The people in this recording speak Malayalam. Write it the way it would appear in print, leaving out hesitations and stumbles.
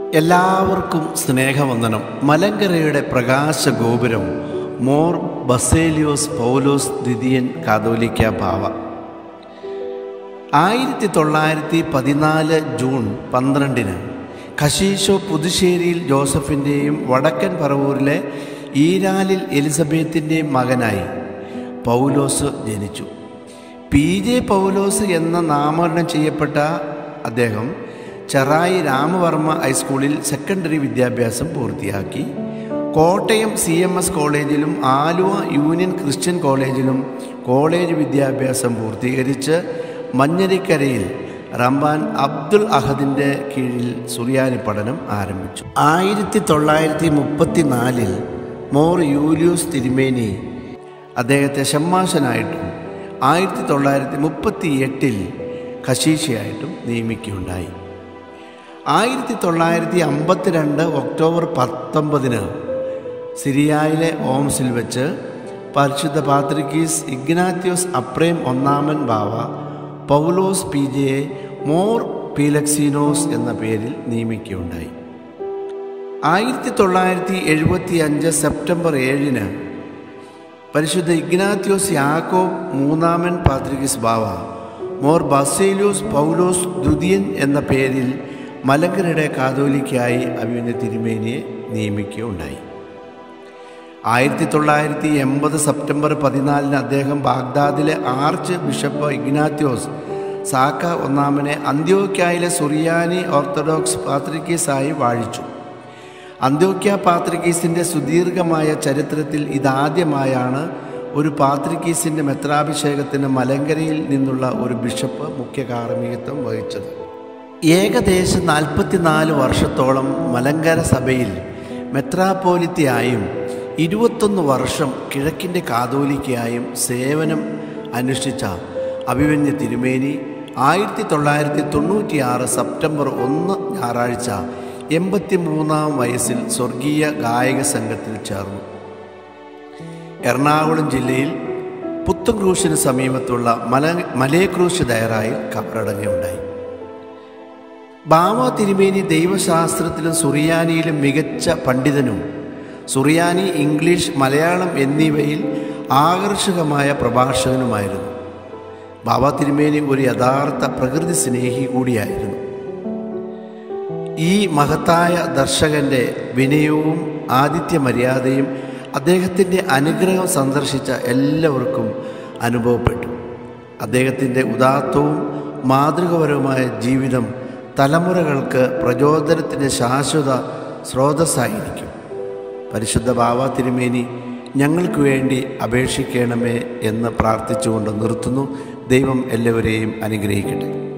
എല്ലാവർക്കും സ്നേഹവന്ദനം. മലങ്കരയുടെ പ്രകാശ ഗോപുരം മോർ ബസേലിയോസ് പൗലോസ് ദ്വിതീയൻ കാതോലിക്ക ബാവ 1914 ജൂൺ 12 കശീശോ പുതുശ്ശേരിയിൽ ജോസഫിൻ്റെയും വടക്കൻ പറവൂരിലെ ഈരാലിൽ എലിസബത്തിൻ്റെയും മകനായി പൗലോസ് ജനിച്ചു. PJ പൗലോസ് എന്ന നാമകരണം ചെയ്യപ്പെട്ട അദ്ദേഹം ചെറായി രാമവർമ്മ ഹൈസ്കൂളിൽ സെക്കൻഡറി വിദ്യാഭ്യാസം പൂർത്തിയാക്കി. കോട്ടയം CMS കോളേജിലും ആലുവ യൂണിയൻ ക്രിസ്ത്യൻ കോളേജിലും കോളേജ് വിദ്യാഭ്യാസം പൂർത്തീകരിച്ച് മഞ്ഞരിക്കരയിൽ റംബാൻ അബ്ദുൽ അഹദിൻ്റെ കീഴിൽ സുറിയാനി പഠനം ആരംഭിച്ചു. 1934 മോർ യൂലിയൂസ് തിരുമേനി അദ്ദേഹത്തെ ഷമ്മാശനായിട്ടും 1938 കശീശയായിട്ടും നിയമിക്കുകയുണ്ടായി. 1952 ഒക്ടോബർ 19 സിറിയയിലെ ഓംസിൽ വെച്ച് പരിശുദ്ധ പാത്രിക്കീസ് ഇഗ്നാത്യോസ് അപ്രേം ഒന്നാമൻ ബാവ പൗലോസ് PJയെ മോർ പീലക്സീനോസ് എന്ന പേരിൽ നിയമിക്കുകയുണ്ടായി. 1975 സെപ്റ്റംബർ 7 പരിശുദ്ധ ഇഗ്നാത്യോസ് യാക്കോബ് മൂന്നാമൻ പാത്രിക്കീസ് ബാവ മോർ ബസേലിയോസ് പൗലോസ് ദ്വിതീയൻ എന്ന പേരിൽ മലങ്കരയുടെ കാതോലിക്കായി അഭിമന്യ തിരുമേനിയെ നിയമിക്കുകയുണ്ടായി. 1980 സെപ്റ്റംബർ 14 അദ്ദേഹം ബാഗ്ദാദിലെ ആർച്ച് ബിഷപ്പ് ഇഗ്നാത്യോസ് സാക്ക ഒന്നാമനെ അന്ത്യോക്യായിലെ സുറിയാനി ഓർത്തഡോക്സ് പാത്രിക്കീസായി വാഴിച്ചു. അന്ത്യോക്യ പാത്രിക്കീസിൻ്റെ സുദീർഘമായ ചരിത്രത്തിൽ ഇതാദ്യമായാണ് ഒരു പാത്രിക്കീസിൻ്റെ മെത്രാഭിഷേകത്തിന് മലങ്കരയിൽ നിന്നുള്ള ഒരു ബിഷപ്പ് മുഖ്യ കാർമ്മികത്വം വഹിച്ചത്. ഏകദേശം 44 വർഷത്തോളം മലങ്കര സഭയിൽ മെത്രാപ്പോലിത്തയായും 21 വർഷം കിഴക്കിൻ്റെ കാതോലിക്കയായും സേവനം അനുഷ്ഠിച്ച അഭിമന്യ തിരുമേനി 1996 സെപ്റ്റംബർ 1 ഞായറാഴ്ച 83-ാം വയസ്സിൽ സ്വർഗീയ ഗായക സംഘത്തിൽ ചേർന്നു. എറണാകുളം ജില്ലയിൽ പുത്തൻക്രൂശിന് സമീപത്തുള്ള മലേക്രൂശ് ദയറായിൽ കബറടങ്ങുകയുണ്ടായി. ബാവ തിരുമേനി ദൈവശാസ്ത്രത്തിലും സുറിയാനിയിലും മികച്ച പണ്ഡിതനും സുറിയാനി, ഇംഗ്ലീഷ്, മലയാളം എന്നിവയിൽ ആകർഷകമായ പ്രഭാഷകനുമായിരുന്നു. ബാവ തിരുമേനി ഒരു യഥാർത്ഥ പ്രകൃതി സ്നേഹി കൂടിയായിരുന്നു. ഈ മഹത്തായ ദർശകൻ്റെ വിനയവും ആതിഥ്യ മര്യാദയും അദ്ദേഹത്തിൻ്റെ അനുഗ്രഹം സന്ദർശിച്ച എല്ലാവർക്കും അനുഭവപ്പെട്ടു. അദ്ദേഹത്തിൻ്റെ ഉദാത്തവും മാതൃകപരവുമായ ജീവിതം തലമുറകൾക്ക് പ്രചോദനത്തിൻ്റെ ശാശ്വത സ്രോതസ്സായിരിക്കും. പരിശുദ്ധ ബാവ തിരുമേനി ഞങ്ങൾക്ക് വേണ്ടി അപേക്ഷിക്കണമേ എന്ന് പ്രാർത്ഥിച്ചുകൊണ്ട് നിർത്തുന്നു. ദൈവം എല്ലാവരെയും അനുഗ്രഹിക്കട്ടെ.